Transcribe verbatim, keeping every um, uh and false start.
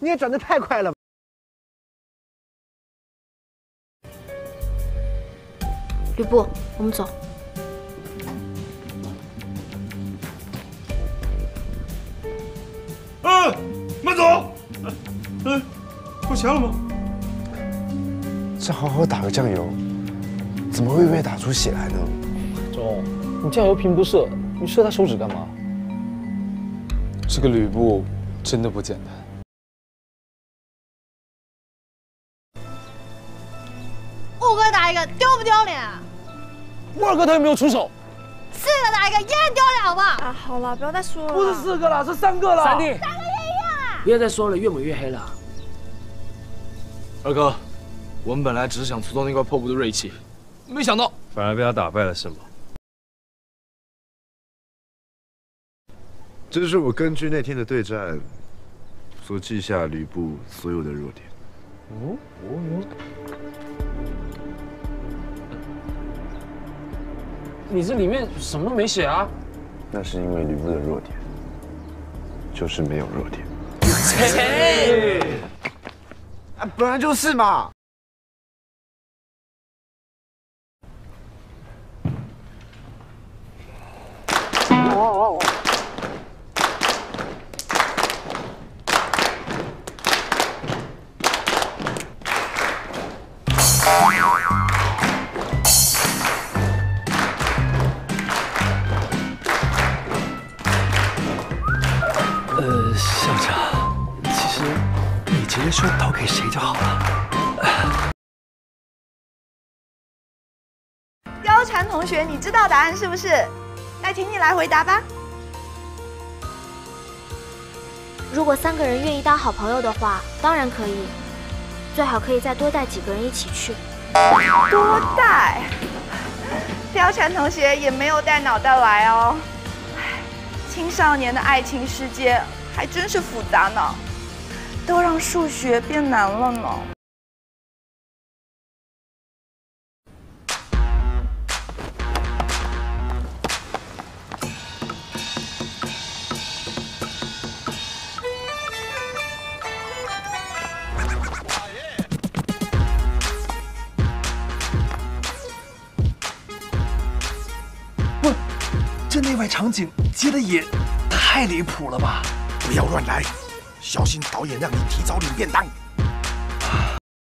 你也转得太快了吧。 吕布，我们走。 嗯，慢走。嗯，够强了吗？ 这好好打个酱油，怎么会被打出血来呢？ 钟，你酱油瓶不射，你射他手指干嘛？ 这个吕布真的不简单。 五个打一个，丢不丢脸？ 沃尔哥他又没有出手。 四个打一个，也很丢脸，好不好？ 啊，好了，不要再说了。 不是四个了，是三个了。 三弟， 三个也一样啊！ 不要再说了，越抹越黑了。 二哥，我们本来只是想挫动那块破布的锐气，没想到反而被他打败了，是吗？ 这是我根据那天的对战所记下吕布所有的弱点。 哦哦。你这里面什么都没写啊？ 那是因为吕布的弱点就是没有弱点。 切！ 啊，本来就是嘛。哦哦哦。 呃，校长，其实你直接说投给谁就好了。 貂蝉同学，你知道答案是不是？那请你来回答吧。 如果三个人愿意当好朋友的话，当然可以，最好可以再多带几个人一起去。 多带？貂蝉同学也没有带脑袋来哦。青少年的爱情世界还真是复杂呢，都让数学变难了呢。 不，这内外场景接的也太离谱了吧！ 不要乱来，小心导演让你提早领便当。